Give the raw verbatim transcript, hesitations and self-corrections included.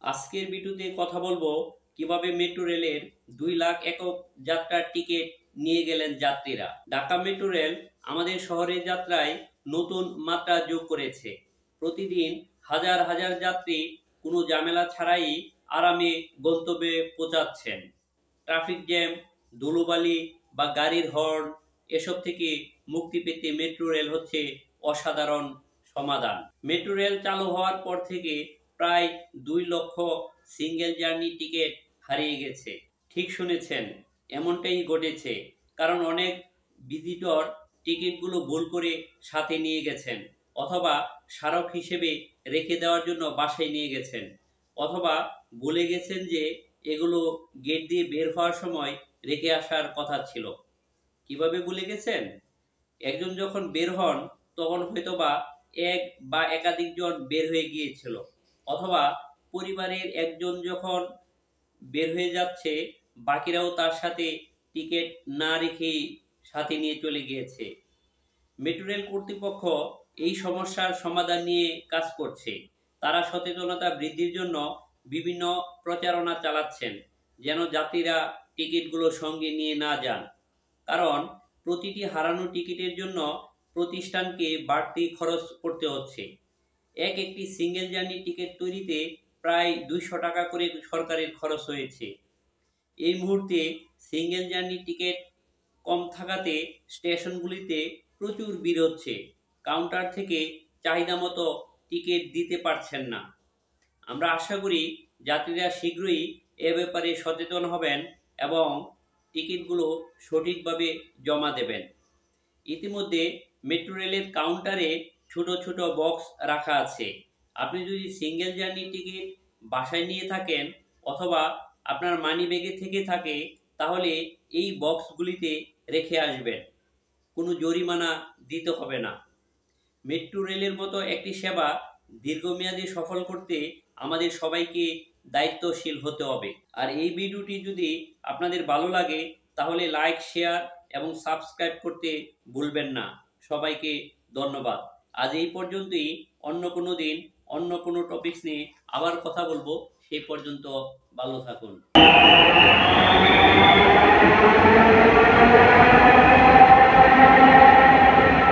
আজকের ভিডিওতে কথা বলবো কিভাবে মেট্রো রেলের দুই লাখ একক যাত্রার টিকিট নিয়ে গেলেন যাত্রীরা। ঢাকা মেট্রো রেল আমাদের শহরের যাত্রায় নতুন মাত্রা যোগ করেছে। প্রতিদিন হাজার হাজার যাত্রী কোনো ঝামেলা ছাড়াই আরামে গন্তব্যে পৌঁছাচ্ছেন। ট্রাফিক জ্যাম, ধুলোবালি বা গাড়ির হর্ন এসব থেকে মুক্তি পেতে মেট্রো রেল হচ্ছে অসাধারণ সমাধান। মেট্রো রেল চালু হওয়ার পর থেকে প্রায় দুই লক্ষ সিঙ্গেল জার্নি টিকিট হারিয়ে গেছে। ঠিক শুনেছেন, এমনটাই ঘটেছে। কারণ অনেক ভিজিটর টিকিটগুলো ভুল করে সাথে নিয়ে গেছেন, অথবা স্মারক হিসেবে রেখে দেওয়ার জন্য বাসায় নিয়ে গেছেন, অথবা বলে গেছেন যে এগুলো গেট দিয়ে বের হওয়ার সময় রেখে আসার কথা ছিল। কিভাবে ভুলে গেছেন? একজন যখন বের হন তখন হয়তোবা এক বা একাধিক জন বের হয়ে গিয়েছিল, অথবা পরিবারের একজন যখন বের হয়ে যাচ্ছে বাকিরাও তার সাথে টিকিট না রেখেই সাথে নিয়ে চলে গিয়েছে। মেট্রো রেল কর্তৃপক্ষ এই সমস্যার সমাধান নিয়ে কাজ করছে। তারা সচেতনতা বৃদ্ধির জন্য বিভিন্ন প্রচারণা চালাচ্ছেন, যেন যাত্রীরা টিকিটগুলো সঙ্গে নিয়ে না যান। কারণ প্রতিটি হারানো টিকিটের জন্য প্রতিষ্ঠানকে বাড়তি খরচ করতে হচ্ছে। এক একটি সিঙ্গেল জার্নি টিকিট তৈরিতে প্রায় দুইশো টাকা করে সরকারের খরচ হয়েছে। এই মুহূর্তে সিঙ্গেল জার্নি টিকিট কম থাকাতে স্টেশনগুলিতে প্রচুর ভিড় হচ্ছে। কাউন্টার থেকে চাহিদা মতো টিকিট দিতে পারছেন না। আমরা আশা করি যাত্রীরা শীঘ্রই এ ব্যাপারে সচেতন হবেন এবং টিকিটগুলো সঠিকভাবে জমা দেবেন। ইতিমধ্যে মেট্রো রেলের কাউন্টারে ছোট ছোট বক্স রাখা আছে। আপনি যদি সিঙ্গেল জার্নি টিকিট বাসায় নিয়ে থাকেন অথবা আপনার মানি ব্যাগে থেকে থাকে, তাহলে এই বক্সগুলিতে রেখে আসবেন। কোনো জরিমানা দিতে হবে না। মেট্রো রেলের মতো একটি সেবা দীর্ঘমেয়াদী সফল করতে আমাদের সবাইকে দায়িত্বশীল হতে হবে। আর এই ভিডিওটি যদি আপনাদের ভালো লাগে তাহলে লাইক, শেয়ার এবং সাবস্ক্রাইব করতে ভুলবেন না। সবাইকে ধন্যবাদ। আজ এই পর্যন্তই। অন্য কোনো দিন অন্য কোনো টপিকস নিয়ে আবার কথা বলবো। সেই পর্যন্ত ভালো থাকুন।